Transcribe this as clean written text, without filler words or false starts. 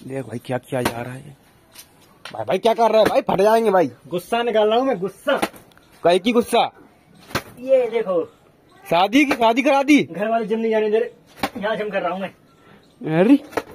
देख भाई क्या किया जा रहा है। भाई भाई क्या कर रहा है भाई, फट जाएंगे भाई। गुस्सा निकाल रहा हूँ मैं, गुस्सा। कहीं की गुस्सा? ये देखो, शादी की शादी करा दी। घर वाले जिम नहीं जाने दे रहे, यहाँ जिम कर रहा हूँ मैं। अरे